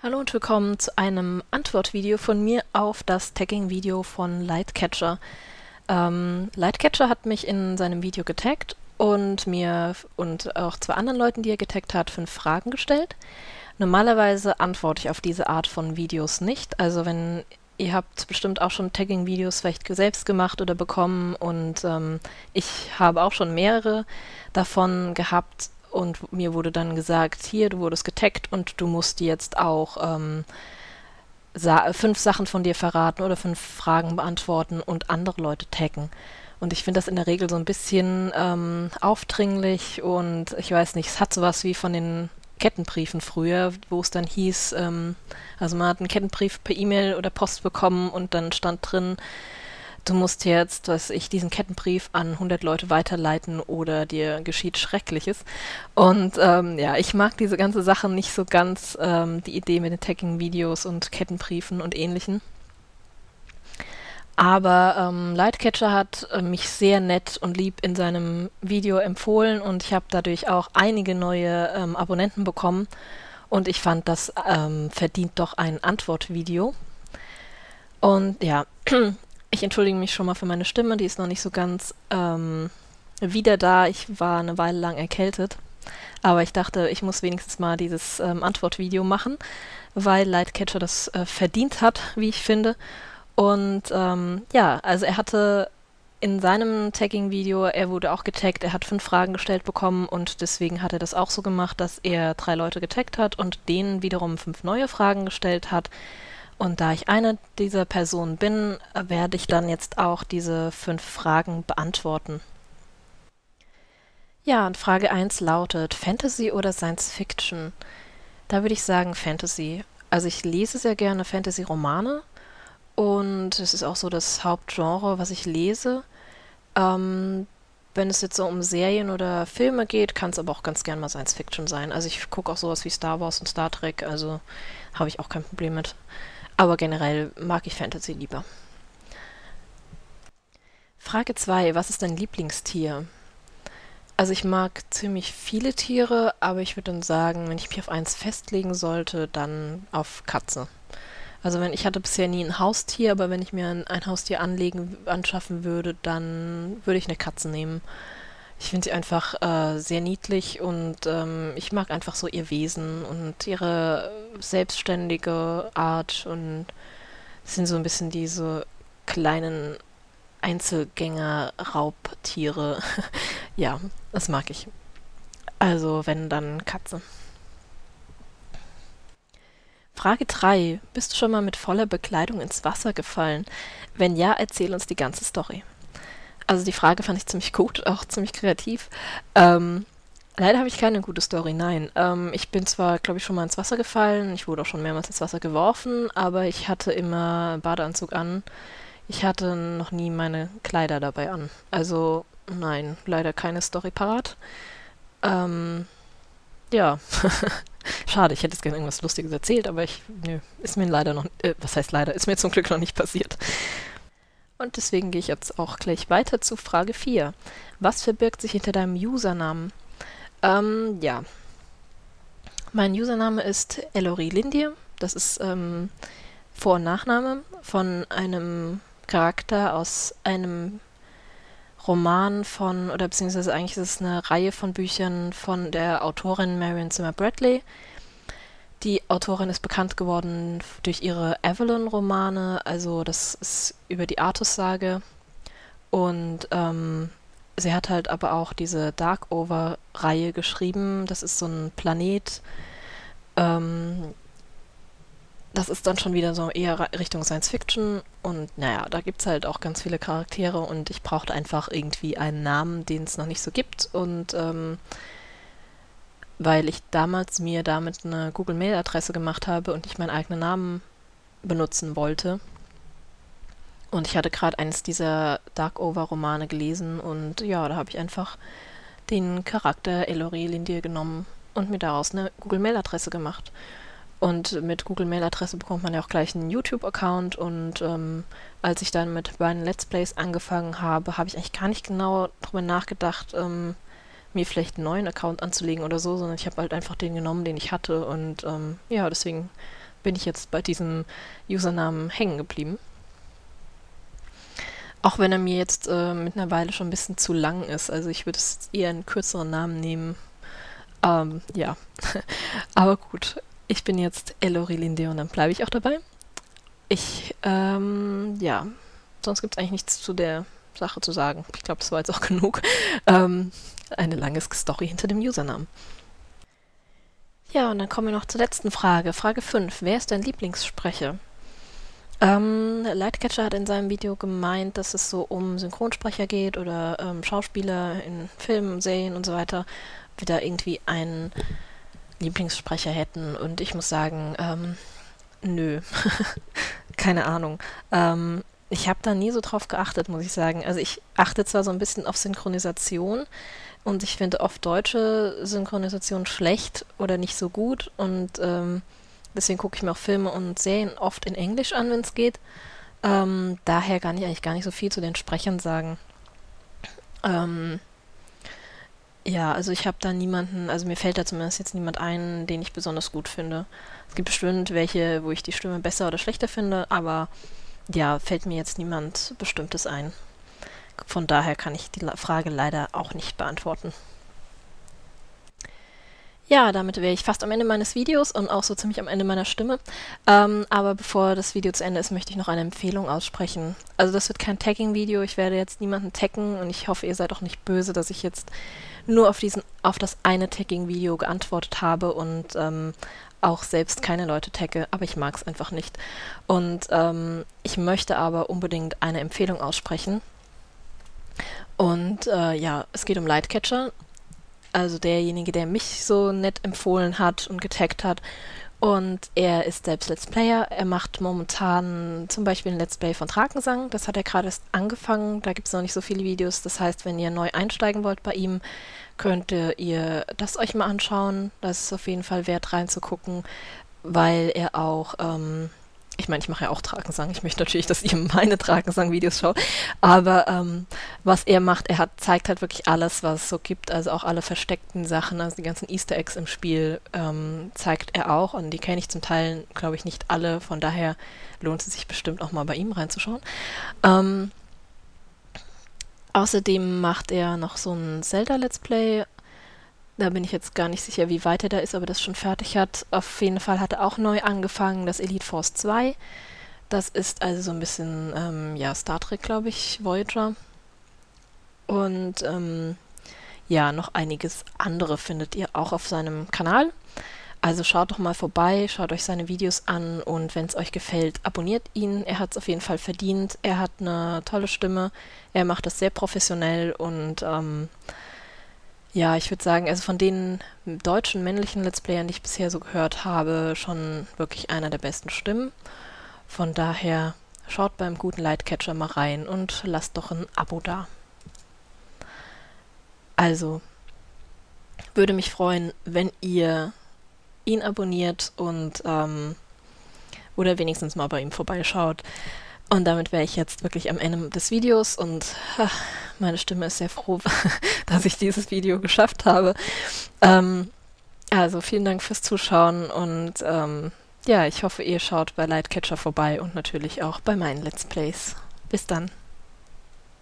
Hallo und willkommen zu einem Antwortvideo von mir auf das Tagging-Video von Lightcatcher. Lightcatcher hat mich in seinem Video getaggt und mir und auch zwei anderen Leuten, die er getaggt hat, 5 Fragen gestellt. Normalerweise antworte ich auf diese Art von Videos nicht. Also wenn ihr habt bestimmt auch schon Tagging-Videos vielleicht selbst gemacht oder bekommen und ich habe auch schon mehrere davon gehabt. Und mir wurde dann gesagt, hier, du wurdest getaggt und du musst jetzt auch 5 Sachen von dir verraten oder 5 Fragen beantworten und andere Leute taggen. Und ich finde das in der Regel so ein bisschen aufdringlich und ich weiß nicht, es hat sowas wie von den Kettenbriefen früher, wo es dann hieß, also man hat einen Kettenbrief per E-Mail oder Post bekommen und dann stand drin, du musst jetzt, diesen Kettenbrief an 100 Leute weiterleiten oder dir geschieht Schreckliches. Und ja, ich mag diese ganze Sache nicht so ganz, die Idee mit den Tagging-Videos und Kettenbriefen und Ähnlichen. Aber Lightcatcher hat mich sehr nett und lieb in seinem Video empfohlen und ich habe dadurch auch einige neue Abonnenten bekommen. Und ich fand, das verdient doch ein Antwortvideo. Und ja, ich entschuldige mich schon mal für meine Stimme, die ist noch nicht so ganz wieder da. Ich war eine Weile lang erkältet, aber ich dachte, ich muss wenigstens mal dieses Antwortvideo machen, weil Lightcatcher das verdient hat, wie ich finde. Und ja, also er hatte in seinem Tagging-Video, er wurde auch getaggt, er hat 5 Fragen gestellt bekommen und deswegen hat er das auch so gemacht, dass er 3 Leute getaggt hat und denen wiederum 5 neue Fragen gestellt hat. Und da ich eine dieser Personen bin, werde ich dann jetzt auch diese 5 Fragen beantworten. Ja, und Frage 1 lautet: Fantasy oder Science Fiction? Da würde ich sagen Fantasy. Also ich lese sehr gerne Fantasy-Romane und es ist auch so das Hauptgenre, was ich lese. Ähm, Wenn es jetzt so um Serien oder Filme geht, kann es aber auch ganz gern mal Science Fiction sein. Also ich gucke auch sowas wie Star Wars und Star Trek, also habe ich auch kein Problem mit. Aber generell mag ich Fantasy lieber. Frage 2: Was ist dein Lieblingstier? Also ich mag ziemlich viele Tiere, aber ich würde dann sagen, wenn ich mich auf eins festlegen sollte, dann auf Katze. Also wenn ich hatte bisher nie ein Haustier, aber wenn ich mir ein Haustier anschaffen würde, dann würde ich eine Katze nehmen. Ich finde sie einfach sehr niedlich und ich mag einfach so ihr Wesen und ihre selbstständige Art und es sind so ein bisschen diese kleinen Einzelgänger-Raubtiere. Ja, das mag ich. Also wenn, dann Katze. Frage 3: Bist du schon mal mit voller Bekleidung ins Wasser gefallen? Wenn ja, erzähl uns die ganze Story. Also die Frage fand ich ziemlich gut, auch ziemlich kreativ. Ähm, Leider habe ich keine gute Story, nein. Ich bin zwar, glaube ich, schon mal ins Wasser gefallen, ich wurde auch schon mehrmals ins Wasser geworfen, aber ich hatte immer Badeanzug an. Ich hatte noch nie meine Kleider dabei an. Also nein, leider keine Story parat. Ähm, ja, schade, ich hätte jetzt gerne irgendwas Lustiges erzählt, aber nö, ist mir leider noch, was heißt leider, ist mir zum Glück noch nicht passiert. Und deswegen gehe ich jetzt auch gleich weiter zu Frage 4. Was verbirgt sich hinter deinem Usernamen? Ja, mein Username ist Ellory Lindir. Das ist Vor- und Nachname von einem Charakter aus einem Roman oder beziehungsweise eigentlich ist es eine Reihe von Büchern von der Autorin Marion Zimmer Bradley. Die Autorin ist bekannt geworden durch ihre Avalon-Romane, also das ist über die Artus-Sage. Und sie hat halt aber auch diese Darkover-Reihe geschrieben. Das ist so ein Planet. Ähm, Das ist dann schon wieder so eher Richtung Science Fiction. Und naja, da gibt es halt auch ganz viele Charaktere und ich brauchte einfach irgendwie einen Namen, den es noch nicht so gibt. Und weil ich damals mir damit eine Google-Mail-Adresse gemacht habe und ich meinen eigenen Namen benutzen wollte. Und ich hatte gerade eines dieser Darkover-Romane gelesen und ja, da habe ich einfach den Charakter Ellory Lindir genommen und mir daraus eine Google-Mail-Adresse gemacht. Und mit Google-Mail-Adresse bekommt man ja auch gleich einen YouTube-Account und als ich dann mit meinen Let's Plays angefangen habe, habe ich eigentlich gar nicht genau drüber nachgedacht, mir vielleicht einen neuen Account anzulegen oder so, sondern ich habe halt einfach den genommen, den ich hatte und ja, deswegen bin ich jetzt bei diesem Usernamen hängen geblieben. Auch wenn er mir jetzt mit einer Weile schon ein bisschen zu lang ist. Also ich würde es eher einen kürzeren Namen nehmen. Ja. Aber gut, ich bin jetzt Elorilinde und dann bleibe ich auch dabei. Ja, sonst gibt es eigentlich nichts zu der Sache zu sagen. Ich glaube, das war jetzt auch genug. Eine lange Story hinter dem Usernamen. Ja, und dann kommen wir noch zur letzten Frage. Frage 5. Wer ist dein Lieblingssprecher? Lightcatcher hat in seinem Video gemeint, dass es so um Synchronsprecher geht oder Schauspieler in Filmen, Serien und so weiter, die da irgendwie einen Lieblingssprecher hätten. Und ich muss sagen, nö, keine Ahnung. Ich habe da nie so drauf geachtet, muss ich sagen. Also ich achte zwar so ein bisschen auf Synchronisation und ich finde oft deutsche Synchronisation schlecht oder nicht so gut und deswegen gucke ich mir auch Filme und Serien oft in Englisch an, wenn es geht. Daher kann ich eigentlich gar nicht so viel zu den Sprechern sagen. Ähm, ja, also ich habe da niemanden, also mir fällt da zumindest jetzt niemand ein, den ich besonders gut finde. Es gibt bestimmt welche, wo ich die Stimme besser oder schlechter finde, aber ja, fällt mir jetzt niemand Bestimmtes ein. Von daher kann ich die Frage leider auch nicht beantworten. Ja, damit wäre ich fast am Ende meines Videos und auch so ziemlich am Ende meiner Stimme. Aber bevor das Video zu Ende ist, möchte ich noch eine Empfehlung aussprechen. Also das wird kein Tagging-Video, ich werde jetzt niemanden taggen und ich hoffe, ihr seid auch nicht böse, dass ich jetzt nur auf das eine Tagging-Video geantwortet habe und auch selbst keine Leute tagge, aber ich mag es einfach nicht. Und ich möchte aber unbedingt eine Empfehlung aussprechen. Und ja, es geht um Lightcatcher. Also derjenige, der mich so nett empfohlen hat und getaggt hat. Und er ist selbst Let's Player. Er macht momentan zum Beispiel ein Let's Play von Drakensang. Das hat er gerade erst angefangen. Da gibt es noch nicht so viele Videos. Das heißt, wenn ihr neu einsteigen wollt bei ihm, könnt ihr das euch mal anschauen. Das ist auf jeden Fall wert reinzugucken, weil er auch ich meine, ich mache ja auch Drakensang. Ich möchte natürlich, dass ihr meine Drakensang-Videos schaut. Aber was er macht, zeigt halt wirklich alles, was es so gibt. Also auch alle versteckten Sachen, also die ganzen Easter Eggs im Spiel zeigt er auch. Und die kenne ich zum Teil, glaube ich, nicht alle. Von daher lohnt es sich bestimmt auch mal bei ihm reinzuschauen. Außerdem macht er noch so ein Zelda-Let's Play. Da bin ich jetzt gar nicht sicher, wie weit er da ist, aber das schon fertig hat. Auf jeden Fall hat er auch neu angefangen, das Elite Force 2. Das ist also so ein bisschen, ja, Star Trek, glaube ich, Voyager. Und ja, noch einiges andere findet ihr auch auf seinem Kanal. Also schaut doch mal vorbei, schaut euch seine Videos an und wenn es euch gefällt, abonniert ihn. Er hat es auf jeden Fall verdient. Er hat eine tolle Stimme. Er macht das sehr professionell und ja, ich würde sagen, also von den deutschen männlichen Let's Playern, die ich bisher so gehört habe, schon wirklich einer der besten Stimmen. Von daher schaut beim guten Lightcatcher mal rein und lasst doch ein Abo da. Also, würde mich freuen, wenn ihr ihn abonniert und oder wenigstens mal bei ihm vorbeischaut. Und damit wäre ich jetzt wirklich am Ende des Videos und meine Stimme ist sehr froh, dass ich dieses Video geschafft habe. Also vielen Dank fürs Zuschauen und ja, ich hoffe, ihr schaut bei Lightcatcher vorbei und natürlich auch bei meinen Let's Plays. Bis dann.